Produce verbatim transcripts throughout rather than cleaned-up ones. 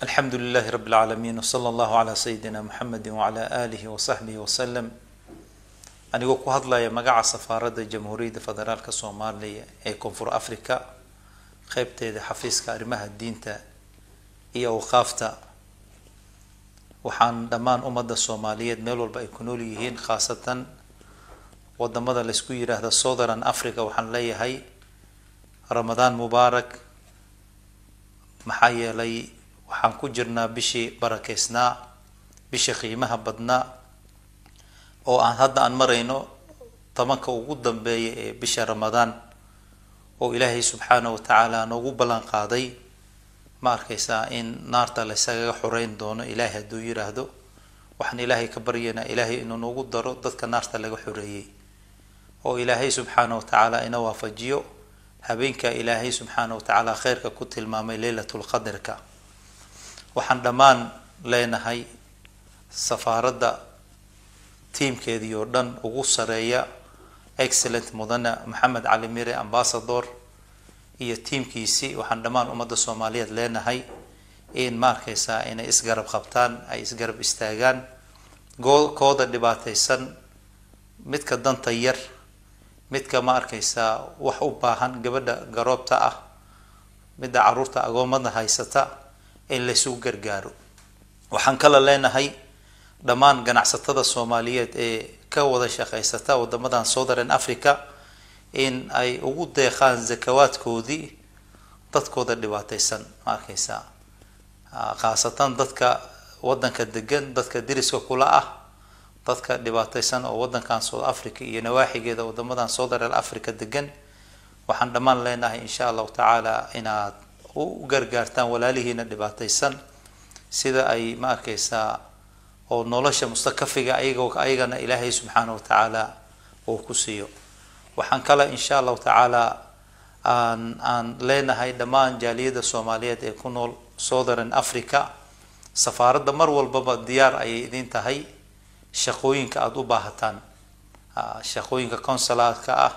الحمد لله رب العالمين وصلى الله على سيدنا محمد وعلى آله وصحبه وسلم أنا ku hadlaya magaca safaarada Jamhuuriyadda Federaalka Soomaaliya ee Koonfur Afrika qaybteeda xafiiska arrimaha diinta iyo waqafta waxaan dhamaan ummadda Soomaaliyeed meel walba ay ku nool yihiin khaasatan wadamada la isku yiraahdo Southern Africa waxaan leeyahay Ramadan Mubarak maxaa yeelay waxaan ku jirnaa bishii barakeysnaa bishii qiimaha badnaa oo aan hadda aan marayno tamanka ugu dambeeya ee bisha Ramadan oo Ilaahay subhanahu wa ta'ala noogu balan qaaday ma arkaysaa in naarta la isaga xoreyn doono Ilaahay haduu yiraahdo waxaan Ilaahay ka baryeena Ilaahay inuu noogu daro dadka naarta laga xoreeyay oo Ilaahay subhanahu wa ta'ala ina waafajiyo habeenka Ilaahay subhanahu wa ta'ala khayrka ku tilmaamay Laylatul Qadrka waxaan dhamaan leenahay safaarada teamkeedii oo dhan ugu sareeya excellent mudana Maxamed Cali Mire ambassador iyo teamkiisi waxaan dhamaan ummadda Soomaaliyeed leenahay in markaysa inay isgarab qabtaan ay isgarab istaagaan goolkooda dhibaataysan midka danta yar midka markaysa wax u baahan gabadha garoobta ah midda caruurta agoomada haysata in la soo gargaaro waxaan kala leenahay dhamaan ganacsatada Soomaaliyeed ee ka wada shaqeysata wadamadan Southern Africa in ay ugu deeqaan zakawaadkoodii dadkooda dhibaataysan markaysa khaasatan dadka wadanka degan dadka diriska kula ah dadka dhibaataysan oo wadankan South Africa iyo nawaaxigeeda wadamadan Southern Africa degan waxaan dhamaan leenahay insha Allah ta'ala inaad u gargaartaan walaalihiina dhibaataysan sida ay ma arkaysaa oo nolosha mustaqafiga ayaga ayagana Ilaahay subhanahu wa ta'ala oo ku siiyo waxaan kala insha Allah ta'ala aan aan leenahay dhamaan jaaliyada Soomaaliyeed ee ku nool Southern Africa safaarada mar walba diyaar ay idin tahay shaqooyinka aad u baahataan shaqooyinka consulate-ka ah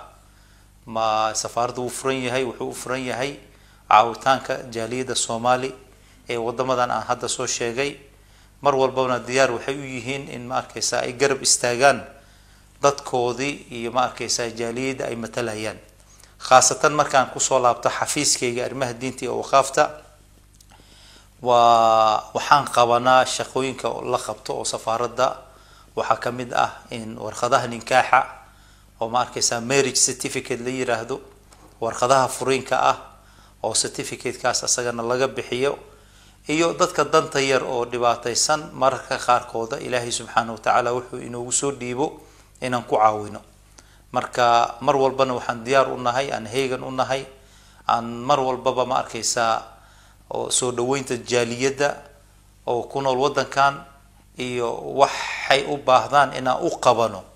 ma safaaradu u furan yahay wuxuu u furan yahay caawitaanka jaaliyada Soomaali ee wadamadan aan hadda soo sheegay mar walbana diyaar waxay u yihiin in ma arkaysaa ay garab istaagaan dadkoodii iyo ma arkaysaa jaaliyada ay matalayaan khaasatan markaan ku soo laabto xafiiskayga arrimaha diinta iyo waqafta waa waxaan qabanaa shaqooyinka la qabto oo safaarada waxa kamid ah in warqadaha nikaaxa oo ma arkaysaa marriage certificate la yiraahdo warqadaha furiinka ah oo certificate kaas asagana laga bixiyo iyo dadka danta yar oo dhibaataysan marka qaarkooda Ilaahay subhanahu wa ta'ala wuxuu inoogu soo dhiibo inaan ku caawino marka mar walbana waxaan diyaar u nahay aan heegan u nahay aan mar walbaba ma arkaysaa oo soo dhaweynta jaaliyada oo ku nool wadankan iyo waxay u baahdaan inaan u qabano